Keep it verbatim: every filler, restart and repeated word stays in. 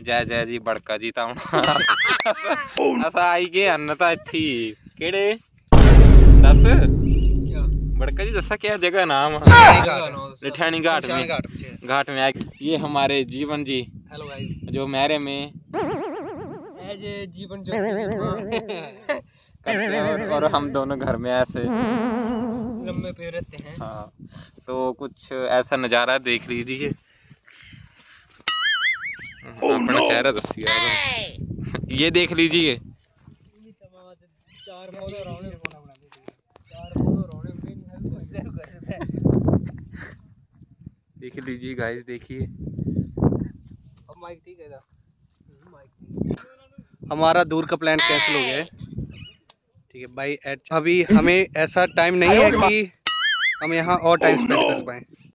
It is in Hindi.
जय जय जी बड़का जी ता असा आई गए अन्न ता इत्थी केड़े दस बड़का जी दसा क्या जगह नाम रिठानी घाट में घाट में ये हमारे जीवन जी। Hello guys. जो मेरे में एज जीवन ज्योति करते हैं और, और हम दोनों घर में ऐसे लम्बे पे रहते हैं। हाँ तो कुछ ऐसा नज़ारा देख लीजिए। अपना चेहरा दसिए ये देख लीजिए। देख लीजिए गाइस देखिए। हमारा दूर का प्लान कैंसिल हो गया है। ठीक है भाई, अभी हमें ऐसा टाइम नहीं है कि हम यहाँ और टाइम स्पेंड कर पाएँ।